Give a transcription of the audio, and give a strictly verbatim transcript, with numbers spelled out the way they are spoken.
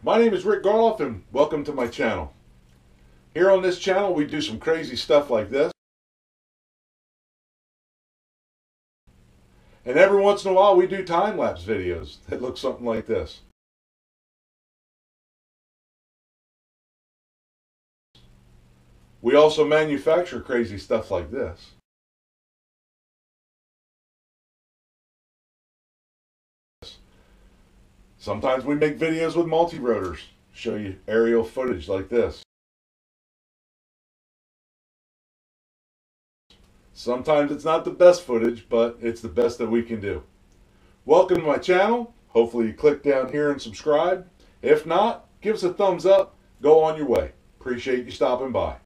My name is Rick Garloff and welcome to my channel. Here on this channel we do some crazy stuff like this. And every once in a while we do time-lapse videos that look something like this. We also manufacture crazy stuff like this. Sometimes we make videos with multi-rotors, show you aerial footage like this. Sometimes it's not the best footage, but it's the best that we can do. Welcome to my channel. Hopefully you click down here and subscribe. If not, give us a thumbs up. Go on your way. Appreciate you stopping by.